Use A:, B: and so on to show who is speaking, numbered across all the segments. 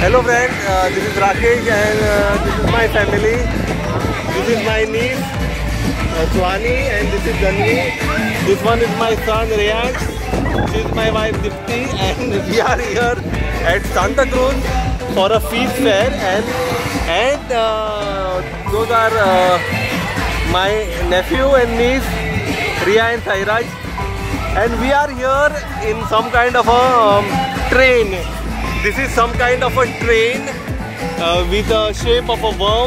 A: Hello friend, this is Rakesh and this is my family. This is my niece Swani and this is Janvi. This one is my son Riyad. This is my wife Dipti and we are here at Santa Cruz for a feast fair and those are my nephew and niece Riya and Sairaj. And we are here in some kind of a train. This is some kind of a train with the shape of a worm,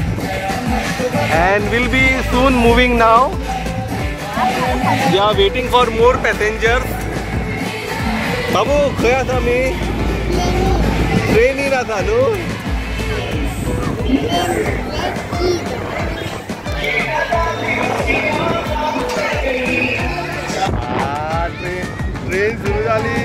A: and we'll be soon moving now. We are waiting for more passengers. Babu, kaya tha me? Train hi na tha no? Train suru jali.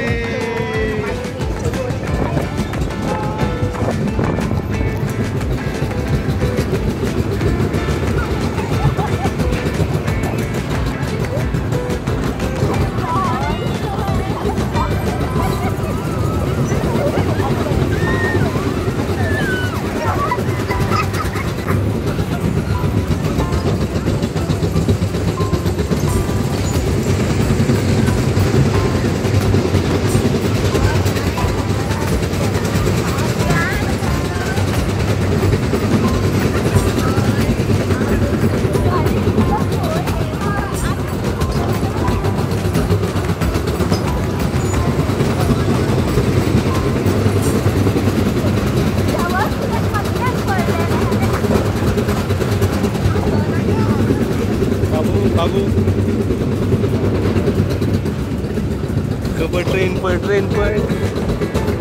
A: Babu, ke train per.